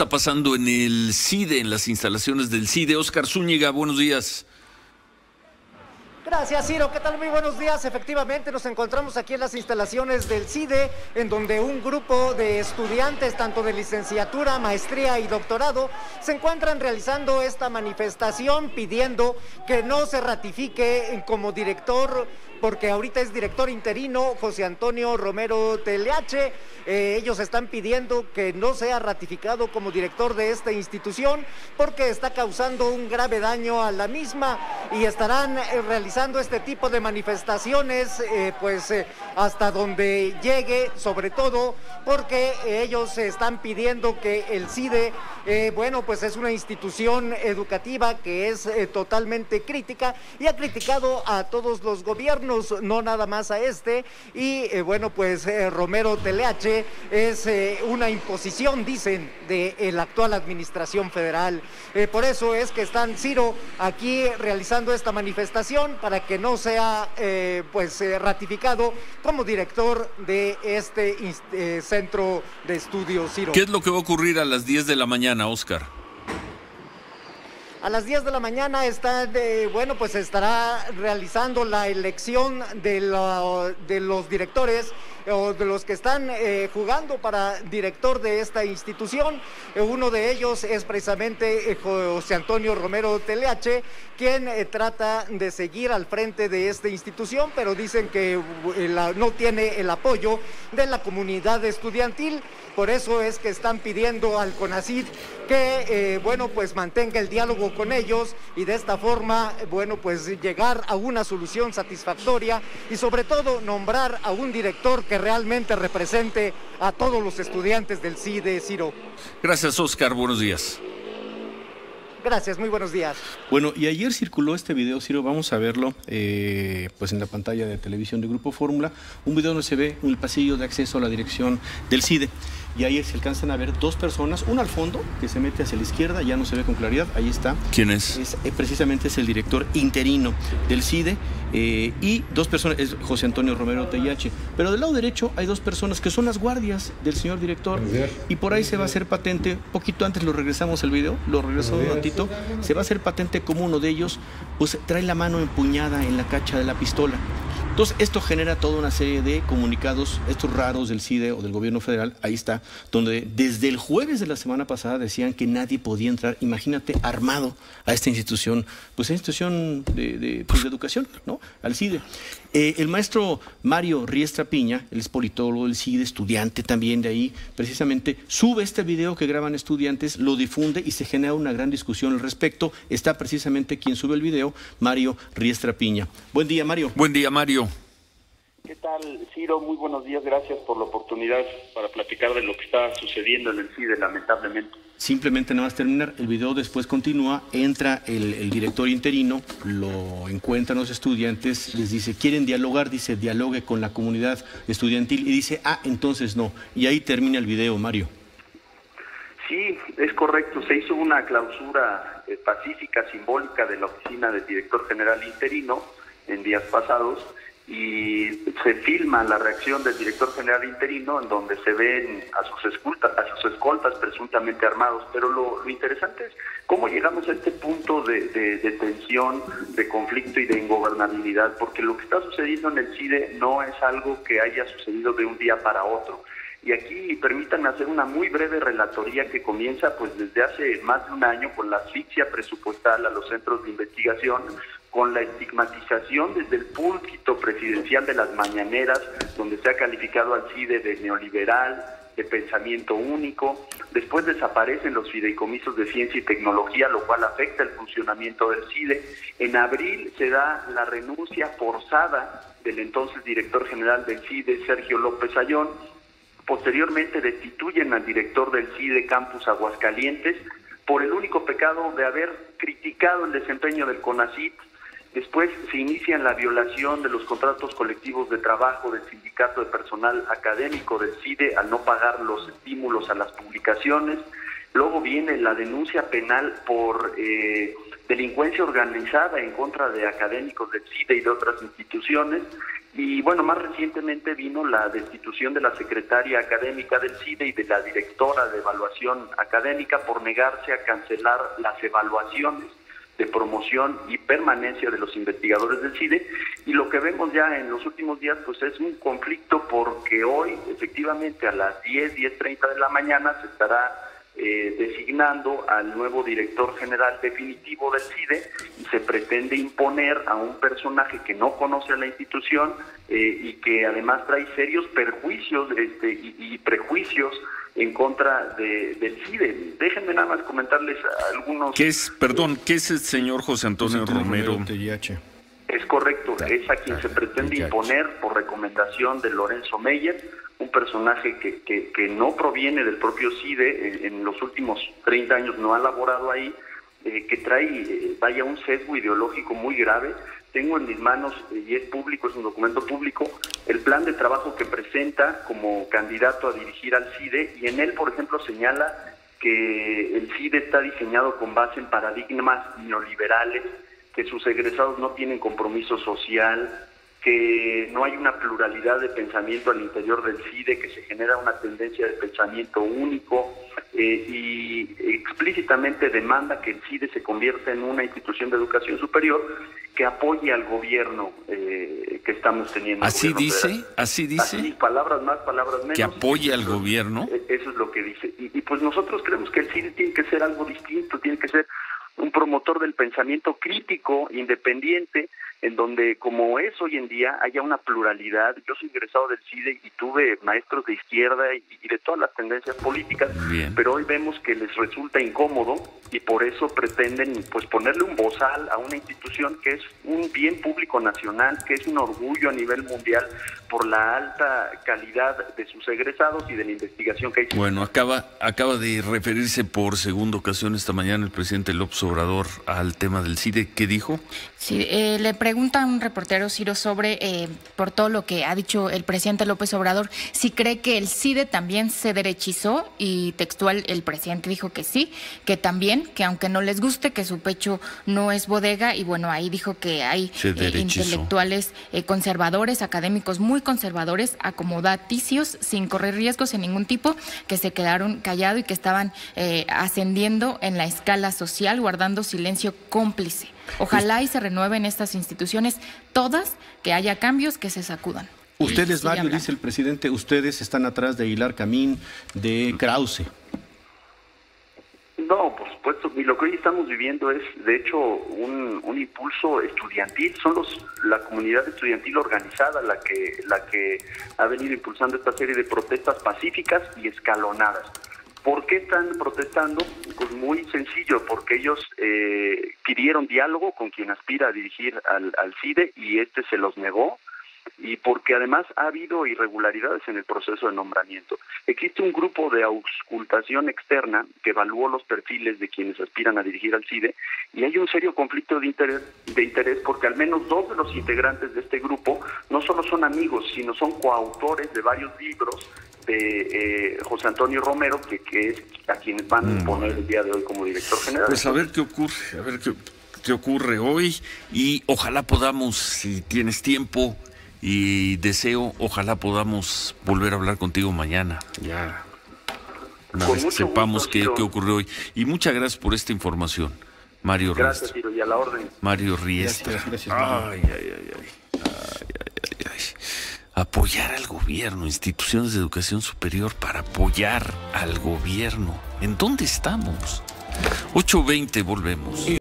Está pasando en el CIDE, en las instalaciones del CIDE. Óscar Zúñiga, buenos días. Gracias, Ciro. ¿Qué tal? Muy buenos días. Efectivamente, nos encontramos aquí en las instalaciones del CIDE, en donde un grupo de estudiantes, tanto de licenciatura, maestría y doctorado, se encuentran realizando esta manifestación pidiendo que no se ratifique como director, porque ahorita es director interino José Antonio Romero Teleache. Ellos están pidiendo que no sea ratificado como director de esta institución porque está causando un grave daño a la misma y estarán realizando este tipo de manifestaciones hasta donde llegue, sobre todo porque ellos están pidiendo que el CIDE, pues es una institución educativa que es totalmente crítica y ha criticado a todos los gobiernos, no nada más a este, y Romero Teleache es una imposición, dicen, de la actual administración federal. Por eso es que están, Ciro, aquí realizando esta manifestación para que no sea ratificado como director de este centro de estudios, Ciro. ¿Qué es lo que va a ocurrir a las 10 de la mañana, Óscar? A las 10 de la mañana estará realizando la elección de los directores o de los que están jugando para director de esta institución. Uno de ellos es precisamente José Antonio Romero Teleache, quien trata de seguir al frente de esta institución, pero dicen que no tiene el apoyo de la comunidad estudiantil. Por eso es que están pidiendo al CONACYT que mantenga el diálogo con ellos y de esta forma llegar a una solución satisfactoria y sobre todo nombrar a un director que realmente represente a todos los estudiantes del CIDE, Ciro. Gracias, Óscar, buenos días. Gracias, muy buenos días. Bueno, y ayer circuló este video, Ciro, vamos a verlo en la pantalla de televisión de Grupo Fórmula, un video donde se ve el pasillo de acceso a la dirección del CIDE. Y ahí se alcanzan a ver dos personas, una al fondo, que se mete hacia la izquierda, ya no se ve con claridad, ahí está. ¿Quién es? Precisamente es el director interino del CIDE, y dos personas, es José Antonio Romero Teleache. Pero del lado derecho hay dos personas que son las guardias del señor director, y por ahí se va a hacer patente, poquito antes lo regresamos el video, lo regresó un ratito, se va a hacer patente como uno de ellos, pues trae la mano empuñada en la cacha de la pistola. Entonces, esto genera toda una serie de comunicados, estos raros del CIDE o del gobierno federal, ahí está, donde desde el jueves de la semana pasada decían que nadie podía entrar, imagínate, armado a esta institución, pues es institución de educación, ¿no? Al CIDE. El maestro Mario Riestra Piña, él es politólogo del CIDE, estudiante también de ahí, precisamente sube este video que graban estudiantes, lo difunde y se genera una gran discusión al respecto. Está precisamente quien sube el video, Mario Riestra Piña. Buen día, Mario. Buen día, Mario. ¿Qué tal, Ciro? Muy buenos días, gracias por la oportunidad para platicar de lo que está sucediendo en el CIDE, lamentablemente. Simplemente nada más terminar, el video después continúa, entra el director interino, lo encuentran los estudiantes, les dice, ¿quieren dialogar? Dice, dialogue con la comunidad estudiantil, y dice, entonces no, y ahí termina el video, Mario. Sí, es correcto, se hizo una clausura pacífica, simbólica de la oficina del director general interino en días pasados, y se filma la reacción del director general interino en donde se ven a sus escoltas presuntamente armados, pero lo interesante es cómo llegamos a este punto de tensión, de conflicto y de ingobernabilidad, porque lo que está sucediendo en el CIDE no es algo que haya sucedido de un día para otro. Y aquí permítanme hacer una muy breve relatoría que comienza desde hace más de un año con la asfixia presupuestal a los centros de investigación, con la estigmatización desde el púlpito presidencial de las mañaneras, donde se ha calificado al CIDE de neoliberal, de pensamiento único. Después desaparecen los fideicomisos de ciencia y tecnología, lo cual afecta el funcionamiento del CIDE. En abril se da la renuncia forzada del entonces director general del CIDE, Sergio López Ayón. Posteriormente destituyen al director del CIDE Campus Aguascalientes por el único pecado de haber criticado el desempeño del CONACYT. Después se inicia la violación de los contratos colectivos de trabajo del Sindicato de Personal Académico del CIDE al no pagar los estímulos a las publicaciones. Luego viene la denuncia penal por delincuencia organizada en contra de académicos del CIDE y de otras instituciones. Y bueno, más recientemente vino la destitución de la secretaria académica del CIDE y de la directora de evaluación académica por negarse a cancelar las evaluaciones de promoción y permanencia de los investigadores del CIDE. Y lo que vemos ya en los últimos días pues es un conflicto, porque hoy efectivamente a las 10:30 de la mañana se estará designando al nuevo director general definitivo del CIDE, y se pretende imponer a un personaje que no conoce a la institución y que además trae serios perjuicios y prejuicios en contra del CIDE. Déjenme nada más comentarles algunos... ¿Qué es el señor José Antonio Romero Tellache? Es correcto, es a quien se pretende imponer por recomendación de Lorenzo Meyer, un personaje que no proviene del propio CIDE, en los últimos 30 años no ha laborado ahí, que trae, vaya, un sesgo ideológico muy grave. Tengo en mis manos, y es público, es un documento público, el plan de trabajo que presenta como candidato a dirigir al CIDE, y en él, por ejemplo, señala que el CIDE está diseñado con base en paradigmas neoliberales, que sus egresados no tienen compromiso social, que no hay una pluralidad de pensamiento al interior del CIDE, que se genera una tendencia de pensamiento único, y explícitamente demanda que el CIDE se convierta en una institución de educación superior que apoye al gobierno que estamos teniendo. ¿Así dice? Así, palabras más, palabras menos. ¿Que apoye al gobierno? Eso es lo que dice. Y pues nosotros creemos que el CIDE tiene que ser algo distinto, tiene que ser un promotor del pensamiento crítico, independiente, en donde, como es hoy en día, haya una pluralidad. Yo soy egresado del CIDE y tuve maestros de izquierda y de todas las tendencias políticas. Bien. Pero hoy vemos que les resulta incómodo, y por eso pretenden pues ponerle un bozal a una institución que es un bien público nacional, que es un orgullo a nivel mundial por la alta calidad de sus egresados y de la investigación que hay. Bueno, acaba de referirse por segunda ocasión esta mañana el presidente López Obrador al tema del CIDE. ¿Qué dijo? Sí, le pregunta a un reportero, Ciro, sobre, por todo lo que ha dicho el presidente López Obrador, si cree que el CIDE también se derechizó, y textual el presidente dijo que sí, que también, que aunque no les guste, que su pecho no es bodega, y bueno, ahí dijo que hay intelectuales conservadores, académicos muy conservadores, acomodaticios, sin correr riesgos en ningún tipo, que se quedaron callados y que estaban ascendiendo en la escala social, guardando silencio cómplice. Ojalá y se renueven estas instituciones, todas, que haya cambios, que se sacudan. Ustedes, Mario, dice el presidente, ustedes están atrás de Aguilar Camín, de Krause. No, por supuesto, y lo que hoy estamos viviendo es, de hecho, un impulso estudiantil. Son la comunidad estudiantil organizada la que ha venido impulsando esta serie de protestas pacíficas y escalonadas. ¿Por qué están protestando? Pues muy sencillo, porque ellos pidieron diálogo con quien aspira a dirigir al CIDE, y se los negó, y porque además ha habido irregularidades en el proceso de nombramiento. Existe un grupo de auscultación externa que evaluó los perfiles de quienes aspiran a dirigir al CIDE, y hay un serio conflicto de interés porque al menos 2 de los integrantes de este grupo no solo son amigos, sino son coautores de varios libros de José Antonio Romero, que es a quienes van a poner el día de hoy como director general. Pues a ver qué ocurre hoy, y ojalá podamos, si tienes tiempo y deseo, ojalá podamos volver a hablar contigo mañana, ya una vez que sepamos qué ocurrió hoy. Y muchas gracias por esta información, Mario Riestra. Gracias, Ciro, y a la orden. Mario Riestra. Gracias, Mario. Apoyar al gobierno, instituciones de educación superior para apoyar al gobierno. ¿En dónde estamos? 8:20, volvemos.